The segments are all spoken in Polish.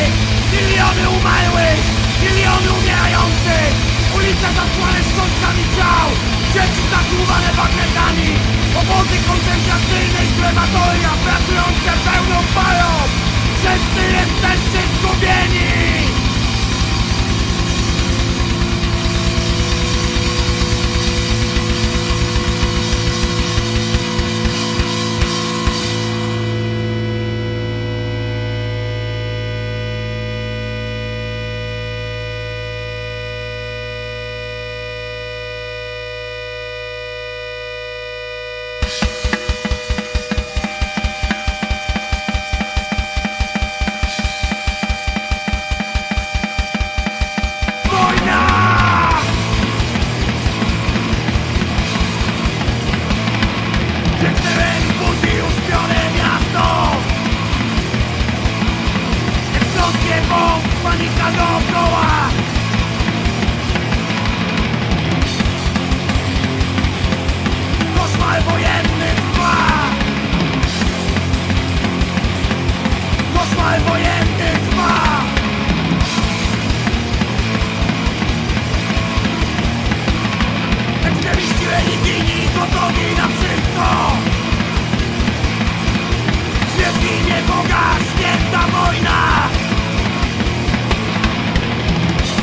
miliony umarłych, miliony umierających, ulice zasłane szczątkami ciał, dzieci zatłuwane bagnetami, obozy koncentracyjne i krematoria pracujące pełną parą. Wszyscy jesteście zgubieni! Panika dookoła! Koszmar wojenny trwa! Koszmar wojenny trwa! Ekstremiści religijni gotowi na wszystko! Świat ginie, Boga, święta wojna!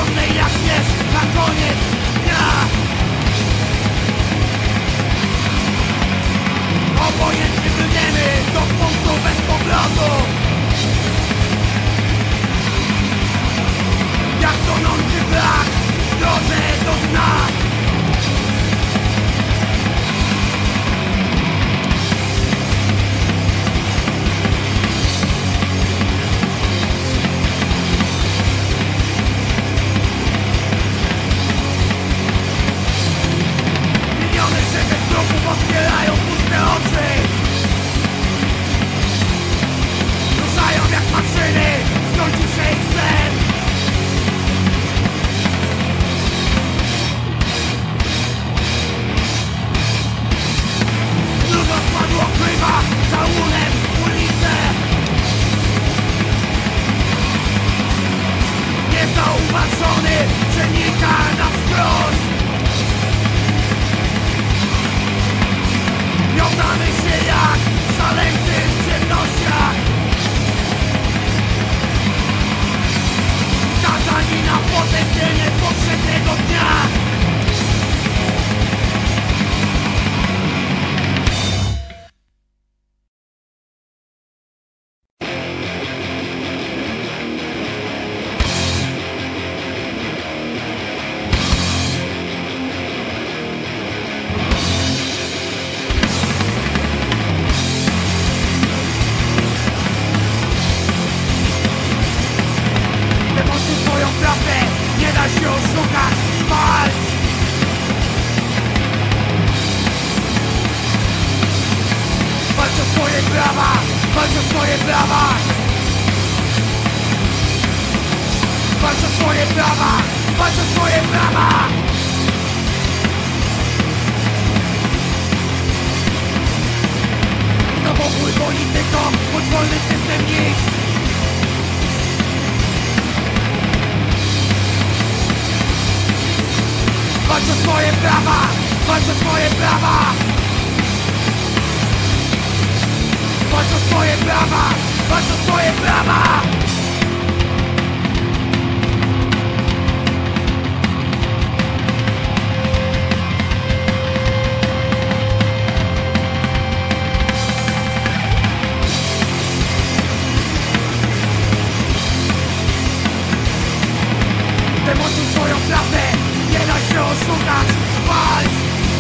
bezbronnej jak wiesz na koniec dnia. Obojętnie brniemy do punktu bez powrotu, jak tonący brak w drodze do dna. Miliony żywych trupów otwierają puste oczy, ruszają jak maszyny, skończył się ich sen. Ludo spadło krywa całunem ulicę, niezauważony przenika na wskroś. Miotamy się jak szaleńcy w ciemnościach, skazani na potępienie powszedniego dnia. Demonstruj swoją prawdę, nie da się oszukać, walcz! Walcz o swoje prawa, walcz o swoje prawa! Walcz o swoje prawa, walcz o swoje prawa! Zabobój politykom, bądź wolny system nikt! Walcz o swoje prawa! Walcz o swoje prawa! Walcz o swoje prawa! Walcz o swoje prawa! Demonstruj swoją prawdę! Nie da się oszukać! Walcz!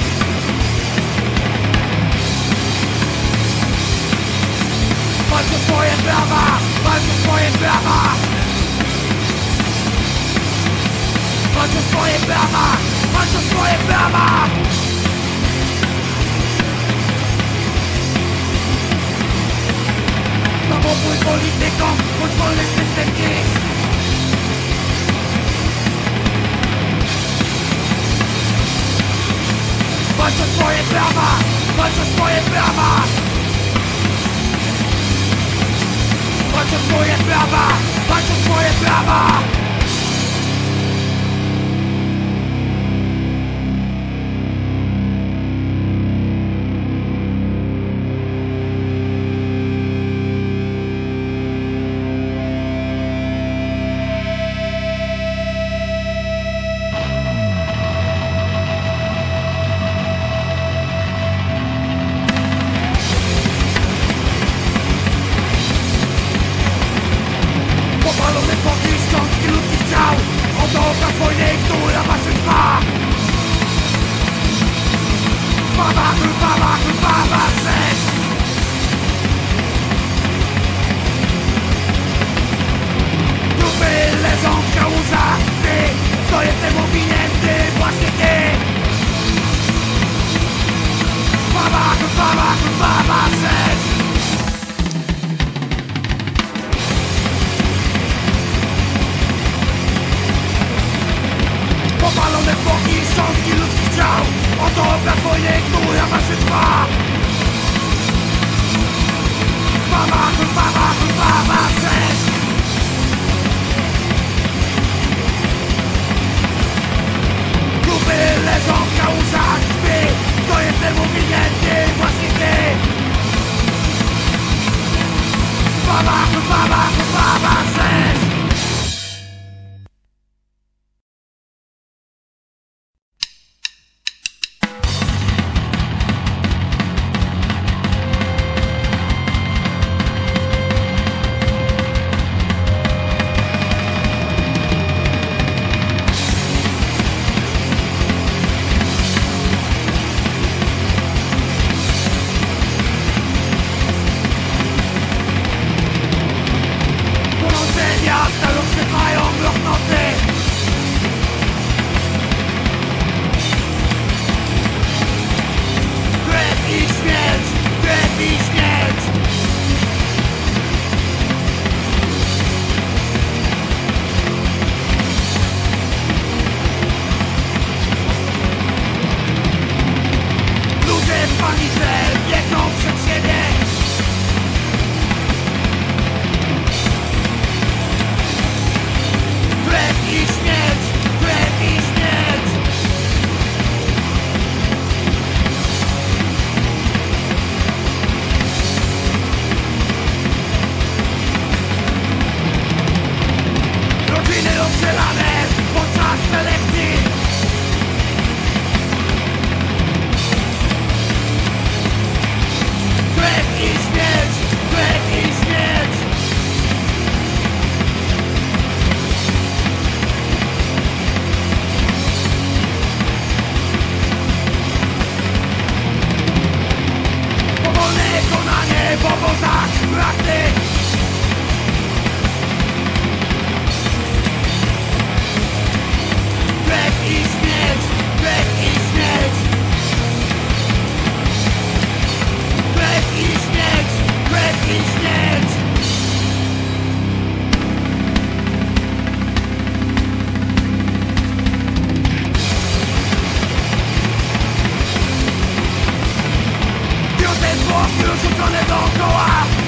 Walcz o swoje prawa! Walcz o swoje prawa! Walcz o swoje prawa! Walcz o swoje prawa! Zabobój politykom, bądź wolny system nikt! Walcz o swoje prawa! Walcz o swoje prawa! Walcz o swoje prawa! Walcz o swoje prawa! Popalone poki szczątki ludzkich ciał, oto obraz wojny, która wasze trwa. Krwawa, krwawa rzeź. Trupy leżą w kałużach krwi, kto jest temu winien, ty, właśnie ty. Krwawa rzeź. Popalone zwłoki i szczątki ludzkich ciał, oto obraz wojny, która wasze trwa. Krwawa rzeź. Trupy leżą w kałużach krwi, kto jest temu winien, ty, właśnie ty. Krwawa rzeź. rzucone dookoła.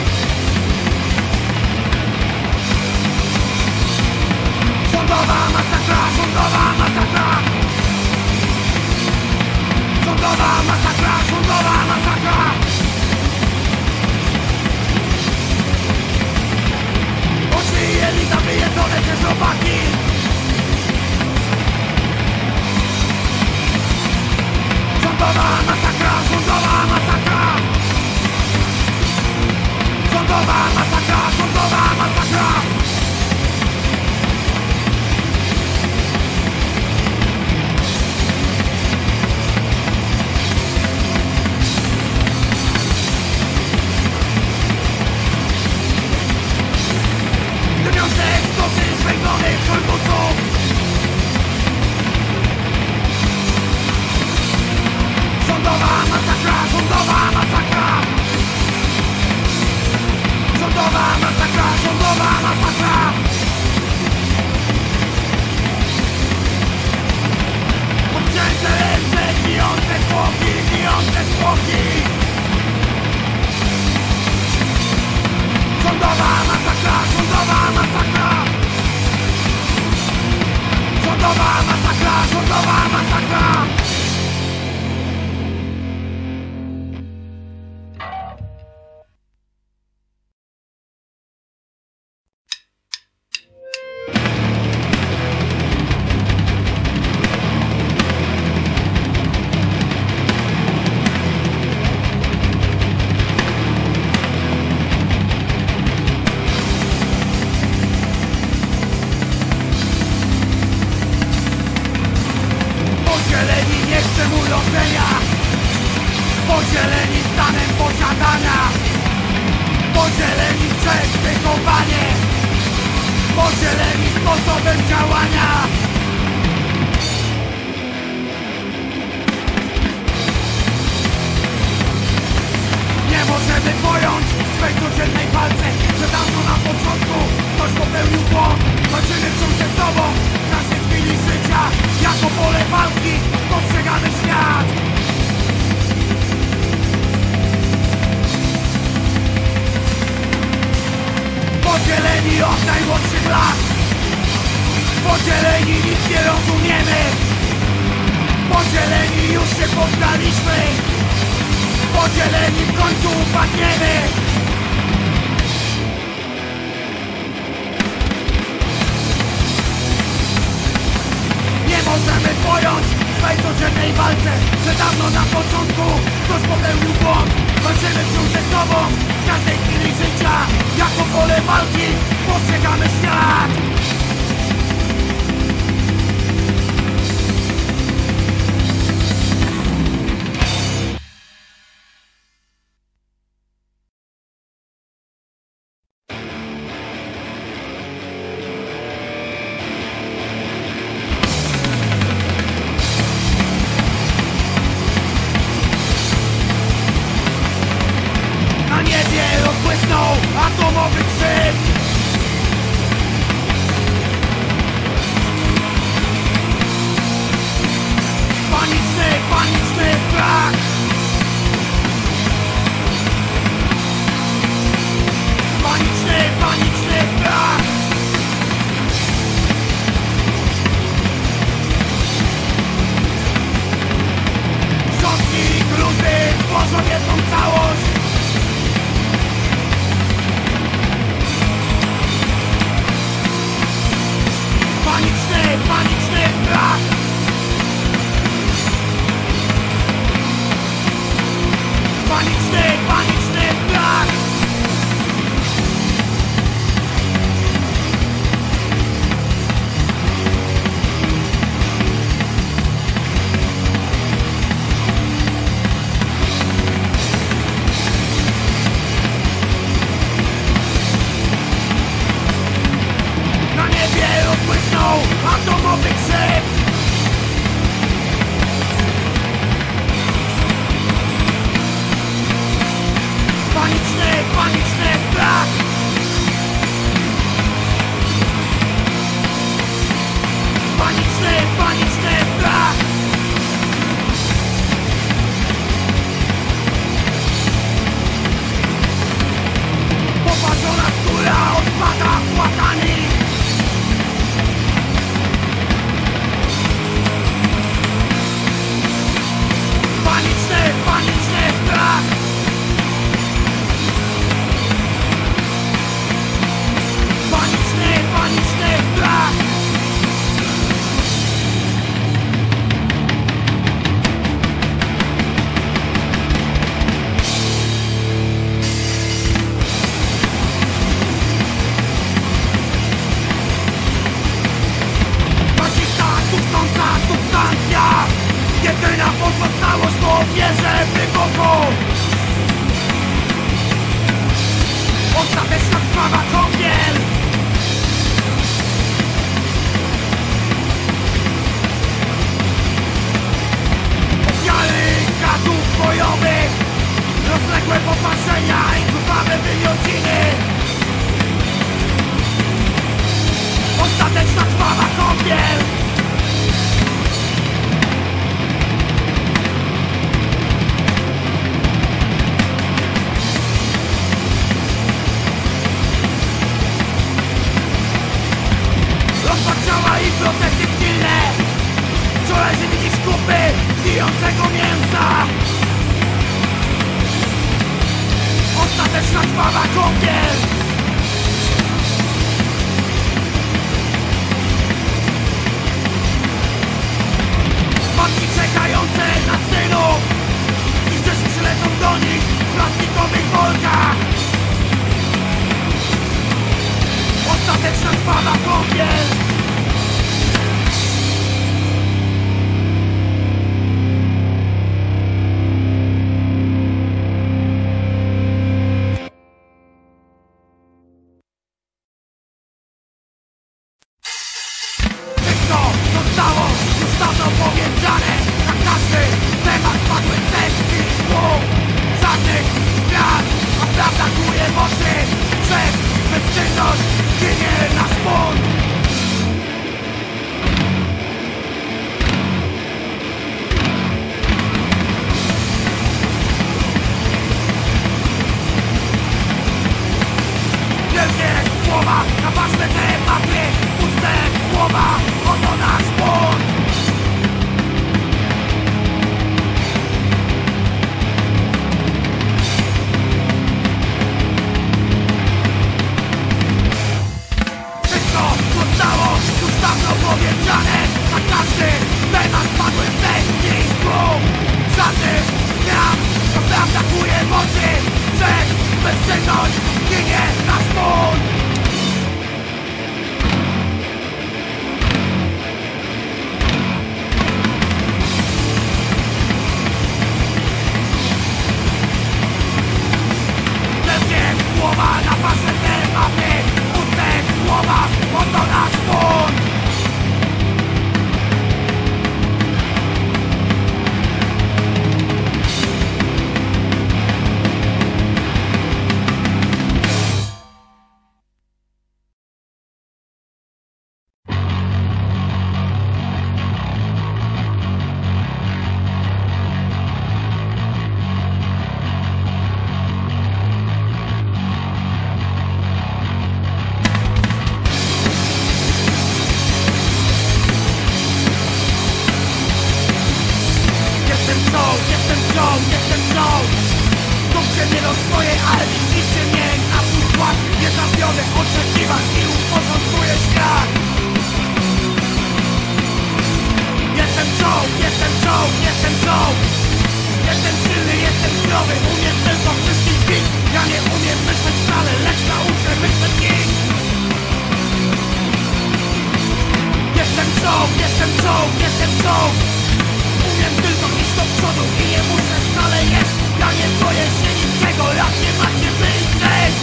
Rządowa masakra, rządowa masakra. Rządowa masakra, rządowa masakra. Oczy i elita wyjedzone przez robaki. Rządowa masakra, rządowa masakra. Rządowa masakra, rządowa masakra. Dymiące eksplozje zwęglonych kolbusów. Rządowa masakra, rządowa masakra. Rządowa masakra, rządowa masakra. Odcięte ręce, gijące zwłoki, gijące zwłoki. Rządowa masakra, rządowa masakra. Rządowa masakra, rządowa masakra. Podzieleni nie chcą urodzenia, podzieleni stanem posiadania, podzieleni przez wychowanie, podzieleni sposobem działania. Nie możemy pojąć w swej codziennej walce, że dawno na początku ktoś popełnił błąd. Walczymy wciąż ze sobą w każdej chwili życia. Jako pole walki postrzegamy świat. Podzieleni od najmłodszych lat, podzieleni nic nie rozumiemy, podzieleni już się poddaliśmy, podzieleni w końcu upadniemy. Nie możemy pojąć w swej codziennej walce, że dawno na początku ktoś popełnił błąd. Walczymy wciąż ze sobą w każdej chwili życia. Jako pole walki postrzegamy świat. Na niebie rozbłysnął atomowy krzyk. krwawa kąpiel. Ofiary gadów bojowych, rozległe popatrzenia i krwawe wymiociny. Ostateczna krwawa kąpiel. Rozpad ciała i procesy pilne. Co leży widzisz kupy gnijącego mięsa. Ostateczna krwawa kąpiel. Matki czekające na synów i dzieci przylecą do nich w plastikowych workach. Ostateczna krwawa kąpiel. Wszystko zostało już dawno powiedziane. Na każdy temat padły setki słów. Żadnych zmian, a prawda kłuje w oczy. Przez bezczynność ginie nasz bunt. Wielkie słowa na ważne tematy, puste słowa, oto nasz bunt. Wszystko zostało już dawno powiedziane. Na każdy temat padły setki słów. Żadnych zmian, to prawda kłuje w oczy. Przez bezczynność ginie nasz bunt. Wielkie słowa na ważne tematy, puste słowa, oto nasz bunt. Jestem czołg. Kupcie mnie do swojej armii, niszcie mnie na swój skład. Nie zawiodę oczekiwań i uporządkuję świat. Jestem czołg. Jestem silny, jestem zdrowy, umiem tylko wszystkich bić. Ja nie umiem myśleć wcale, lecz nauczę myśleć nic. Jestem czołg. Umiem tylko iść do przodu i nie muszę wcale jeść. Ja nie boję się niczego, jak nie macie wyjść.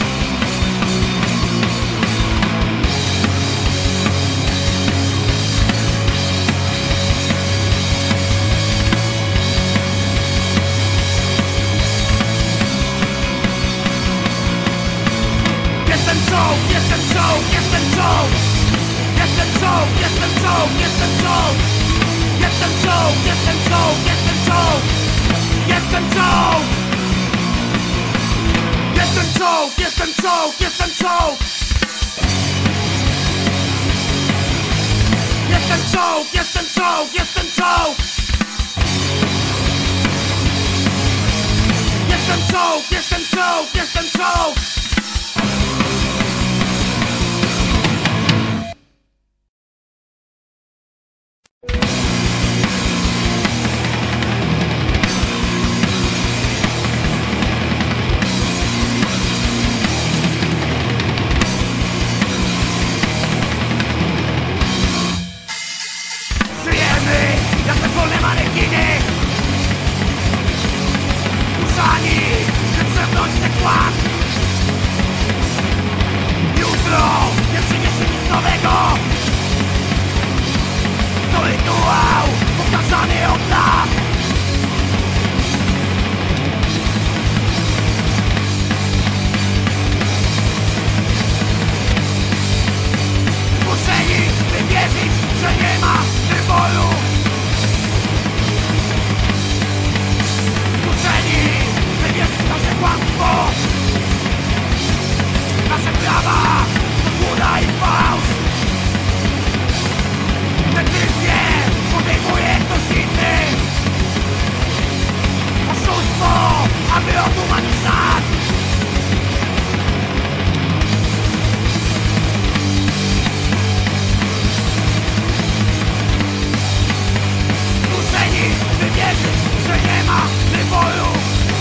Jestem czołg. jutro nie przyniesie nic nowego. To rytuał powtarzany od lat. Zmuszeni by wierzyć, że nie ma wyboru. Zmuszeni by wierzyć w nasze kłamstwo, nasze prawa to kłóda i fałsz. Decyzję podejmuje ktoś inny. Oszustwo, aby otumanić nas. Zmuszeni by wierzyć, że nie ma wyboru.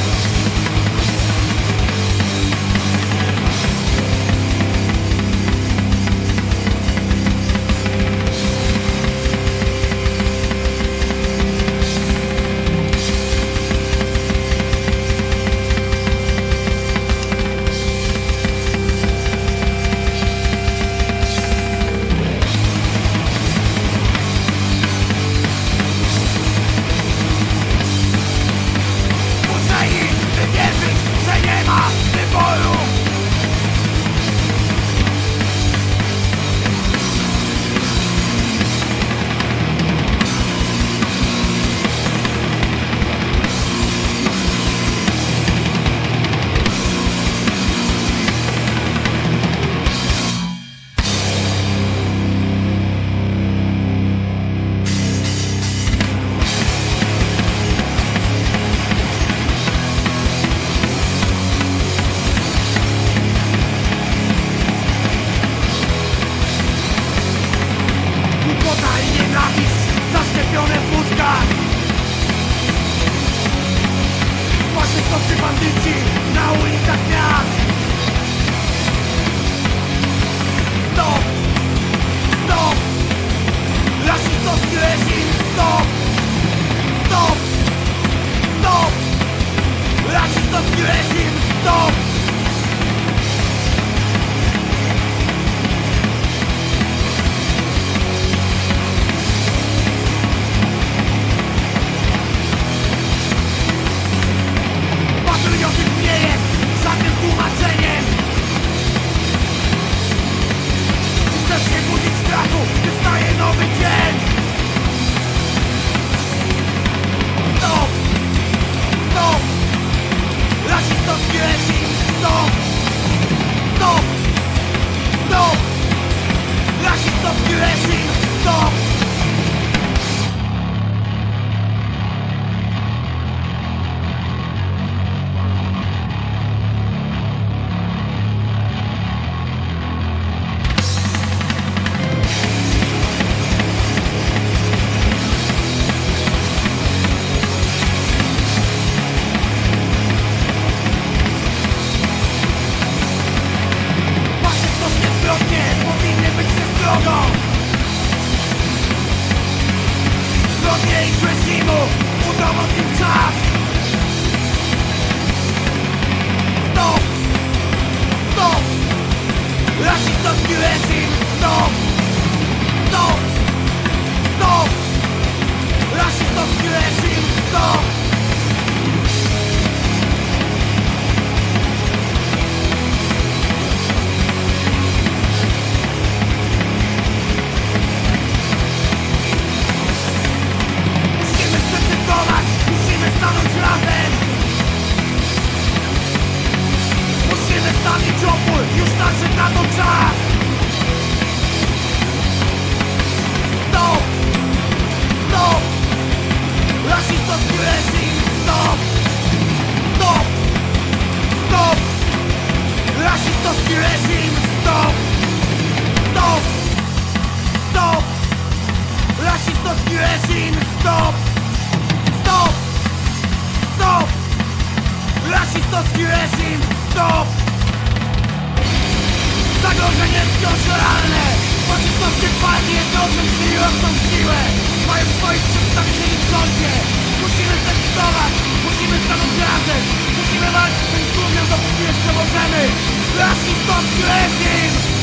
Zaszczepione w mózgach. Faszystowscy bandyci na ulicach miast. Stop! Stop! Rasistowski reżim. Stop! Stop! Stop! Rasistowski reżim. Stop! Patriotyzm nie jest żadnym tłumaczeniem. Chcesz nie budzić strachu, wystaje nowy dzień. Stop! Stop! Rasistowski reżim. Stop! Stop! Stop! Rasistowski reżim. Stop! Powinny być przestrogą. Zgodnie ich reżimu udowodnił czas. Stop! Stop! Rasistowski reżim. Stop! Stop! Stop! Rasistowski reżim. Stop! Musimy stanąć razem. Musimy stawić opór. Już nadszedł na to czas. Stop! Stop! Rasistowski reżim. Stop! Stop! Stop! Rasistowski reżim. Stop! Stop! Stop! Rasistowski reżim. Stop! Stop! Stop! Rasistowski reżim. Stop! Zagrożenie wciąż realne. Faszystowskie partie dobrze przyjmują siłę. Mają swoich przedstawicieli w sądzie. Musimy zdecydować. Musimy stanąć razem. Musimy walczyć z tym tłumem, dopóki jeszcze możemy. Rasistowski reżim.